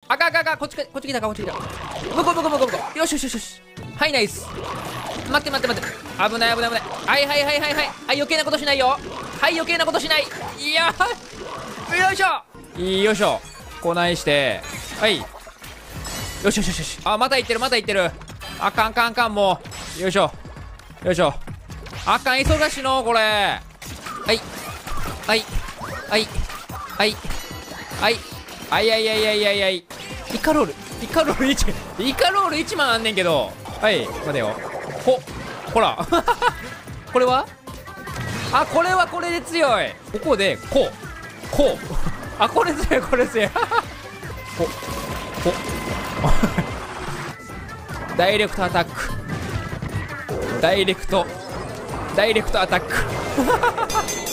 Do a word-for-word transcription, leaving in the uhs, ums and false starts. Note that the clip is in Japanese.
あかんあかんあかん、こっちか、こっち来たか、こっち来た。向こう向こう向こう向こう。よしよしよしよし。はい、ナイス。待って待って待って。危ない危ない危ない。はいはいはいはいはい。はい、余計なことしないよ。はい、余計なことしない。いやー、よいしょよいしょ。こないして。はい。よしよしよしよし。あ、また行ってるまた行ってる。あかんあかんあかん、もう。よいしょ。よいしょ。あかん、忙しいのこれ。はいはいはいはいはいはいはいはいはいはいはい。イカロールイカロールいちイカロールいちまんあんねんけど。はい、待てよ。ほほらこれは、あ、これはこれで強い。ここでこうこうあ、これ強いこれ強いほほダイレクトアタック、ダイレクトダイレクトアタック